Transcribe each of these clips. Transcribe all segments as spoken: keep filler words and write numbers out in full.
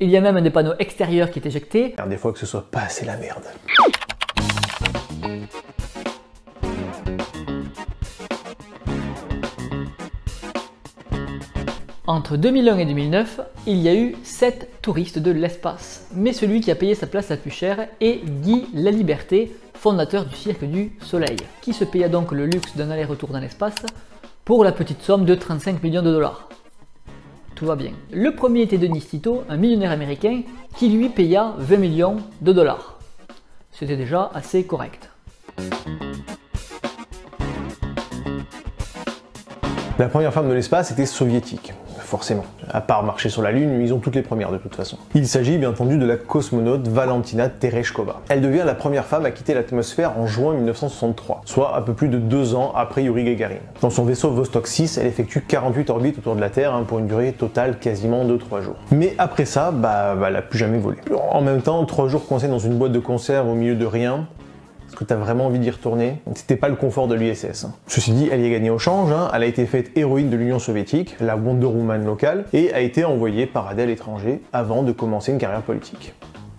Il y a même des panneaux extérieurs qui est éjecté. Des fois que ce soit pas assez la merde. Entre deux mille un et deux mille neuf, il y a eu sept touristes de l'espace. Mais celui qui a payé sa place la plus chère est Guy Laliberté, fondateur du Cirque du Soleil, qui se paya donc le luxe d'un aller-retour dans l'espace pour la petite somme de trente-cinq millions de dollars. Tout va bien. Le premier était Denis Tito, un millionnaire américain, qui lui paya vingt millions de dollars. C'était déjà assez correct. La première femme de l'espace était soviétique, forcément. À part marcher sur la Lune, ils ont toutes les premières de toute façon. Il s'agit bien entendu de la cosmonaute Valentina Tereshkova. Elle devient la première femme à quitter l'atmosphère en juin mille neuf cent soixante-trois, soit un peu plus de deux ans après Yuri Gagarin. Dans son vaisseau Vostok six, elle effectue quarante-huit orbites autour de la Terre hein, pour une durée totale quasiment de trois jours. Mais après ça, bah, bah elle n'a plus jamais volé. En même temps, trois jours coincés dans une boîte de conserve au milieu de rien, est-ce que tu as vraiment envie d'y retourner? C'était pas le confort de l'U S S. Hein. Ceci dit, elle y a gagné au change, hein. Elle a été faite héroïne de l'Union soviétique, la Wonder Woman locale, et a été envoyée parader à l'étranger avant de commencer une carrière politique.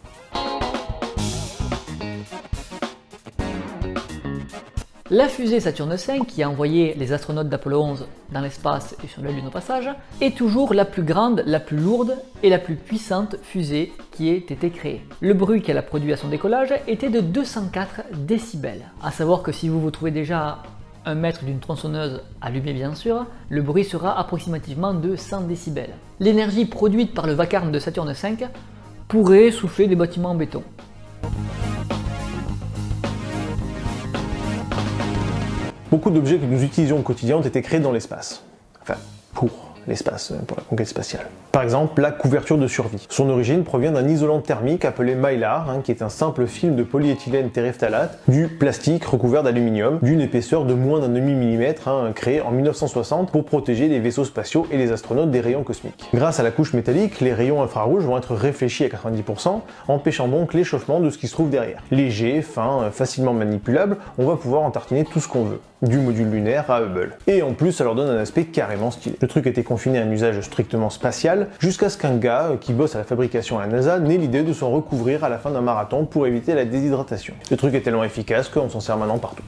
La fusée Saturne cinq, qui a envoyé les astronautes d'Apollo onze dans l'espace et sur la Lune au passage, est toujours la plus grande, la plus lourde et la plus puissante fusée qui ait été créée. Le bruit qu'elle a produit à son décollage était de deux cent quatre décibels. À savoir que si vous vous trouvez déjà à un mètre d'une tronçonneuse allumée bien sûr, le bruit sera approximativement de cent décibels. L'énergie produite par le vacarme de Saturne cinq pourrait souffler des bâtiments en béton. Beaucoup d'objets que nous utilisions au quotidien ont été créés dans l'espace. Enfin, pour l'espace, pour la conquête spatiale. Par exemple, la couverture de survie. Son origine provient d'un isolant thermique appelé Mylar, hein, qui est un simple film de polyéthylène terephthalate, du plastique recouvert d'aluminium, d'une épaisseur de moins d'un demi-millimètre, hein, créé en mille neuf cent soixante pour protéger les vaisseaux spatiaux et les astronautes des rayons cosmiques. Grâce à la couche métallique, les rayons infrarouges vont être réfléchis à quatre-vingt-dix pour cent, empêchant donc l'échauffement de ce qui se trouve derrière. Léger, fin, facilement manipulable, on va pouvoir en tartiner tout ce qu'on veut. Du module lunaire à Hubble. Et en plus, ça leur donne un aspect carrément stylé. Le truc était confiné à un usage strictement spatial, jusqu'à ce qu'un gars qui bosse à la fabrication à la NASA n'ait l'idée de s'en recouvrir à la fin d'un marathon pour éviter la déshydratation. Le truc est tellement efficace qu'on s'en sert maintenant partout.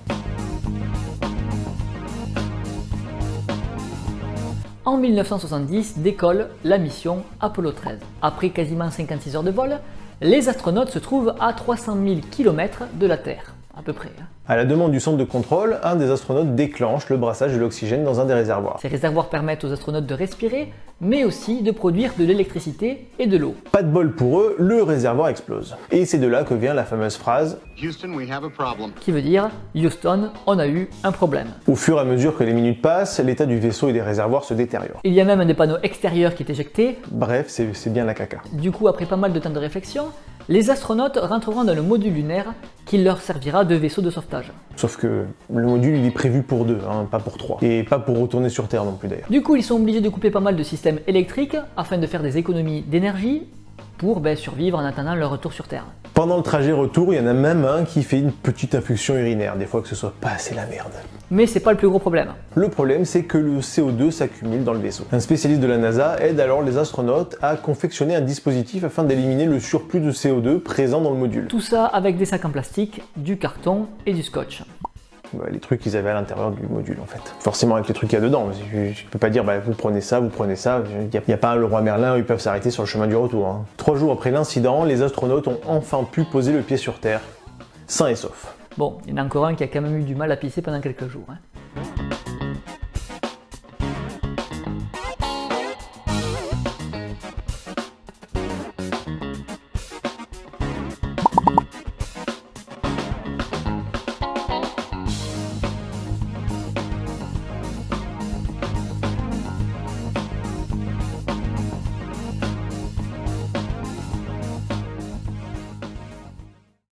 En mille neuf cent soixante-dix décolle la mission Apollo treize. Après quasiment cinquante-six heures de vol, les astronautes se trouvent à trois cent mille kilomètres de la Terre, à peu près. Hein. À la demande du centre de contrôle, un des astronautes déclenche le brassage de l'oxygène dans un des réservoirs. Ces réservoirs permettent aux astronautes de respirer, mais aussi de produire de l'électricité et de l'eau. Pas de bol pour eux, le réservoir explose. Et c'est de là que vient la fameuse phrase Houston, we have a problem. Qui veut dire Houston, on a eu un problème. Au fur et à mesure que les minutes passent, l'état du vaisseau et des réservoirs se détériore. Il y a même des panneaux extérieurs qui est éjecté. Bref, c'est bien la caca. Du coup, après pas mal de temps de réflexion, les astronautes rentreront dans le module lunaire qui leur servira de vaisseau de sauvetage. Sauf que le module il est prévu pour deux, hein, pas pour trois. Et pas pour retourner sur Terre non plus d'ailleurs. Du coup, ils sont obligés de couper pas mal de systèmes électriques afin de faire des économies d'énergie pour ben, survivre en attendant leur retour sur Terre. Pendant le trajet retour, il y en a même un qui fait une petite infusion urinaire, des fois que ce soit pas assez la merde. Mais c'est pas le plus gros problème. Le problème, c'est que le C O deux s'accumule dans le vaisseau. Un spécialiste de la NASA aide alors les astronautes à confectionner un dispositif afin d'éliminer le surplus de C O deux présent dans le module. Tout ça avec des sacs en plastique, du carton et du scotch. Bah, les trucs qu'ils avaient à l'intérieur du module en fait. Forcément avec les trucs qu'il y a dedans, je, je peux pas dire bah, vous prenez ça, vous prenez ça, il n'y a, a pas un Leroy Merlin où ils peuvent s'arrêter sur le chemin du retour. Hein. Trois jours après l'incident, les astronautes ont enfin pu poser le pied sur Terre, sains et saufs. Bon, il y en a encore un qui a quand même eu du mal à pisser pendant quelques jours. Hein.